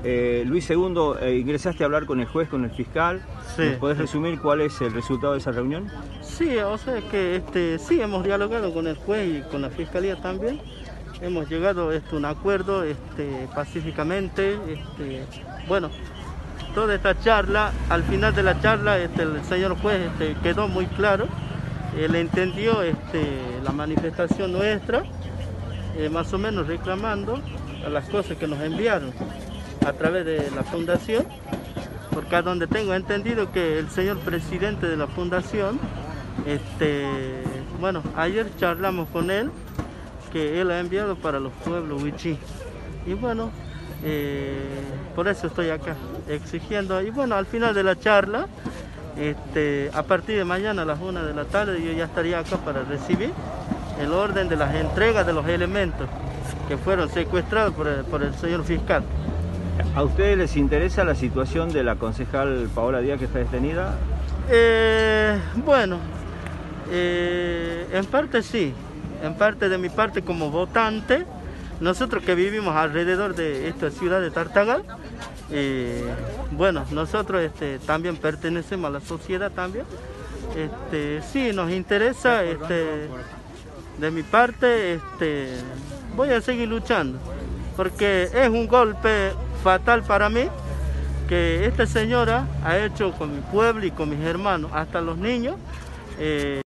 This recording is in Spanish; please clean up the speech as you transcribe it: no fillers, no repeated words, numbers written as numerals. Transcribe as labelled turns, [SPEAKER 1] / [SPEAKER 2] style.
[SPEAKER 1] Luis II, ingresaste a hablar con el juez, con el fiscal.
[SPEAKER 2] Sí.
[SPEAKER 1] ¿Nos podés resumir cuál es el resultado de esa reunión?
[SPEAKER 2] Sí, o sea que sí, hemos dialogado con el juez y con la fiscalía también. Hemos llegado a un acuerdo pacíficamente. Bueno, toda esta charla, al final de la charla, el señor juez quedó muy claro. Él entendió la manifestación nuestra, más o menos reclamando a las cosas que nos enviaron a través de la fundación, porque a donde tengo entendido que el señor presidente de la fundación, bueno, ayer charlamos con él, que él ha enviado para los pueblos wichí. Y bueno, por eso estoy acá exigiendo. Y bueno, al final de la charla, a partir de mañana a las 1 de la tarde, yo ya estaría acá para recibir el orden de las entregas de los elementos que fueron secuestrados por el señor fiscal.
[SPEAKER 1] ¿A ustedes les interesa la situación de la concejal Paola Díaz, que está detenida?
[SPEAKER 2] Bueno, en parte sí. En parte, de mi parte como votante, nosotros que vivimos alrededor de esta ciudad de Tartagal, bueno, nosotros también pertenecemos a la sociedad también. Sí, nos interesa, de mi parte, voy a seguir luchando, porque es un golpe fatal para mí que esta señora ha hecho con mi pueblo y con mis hermanos, hasta los niños.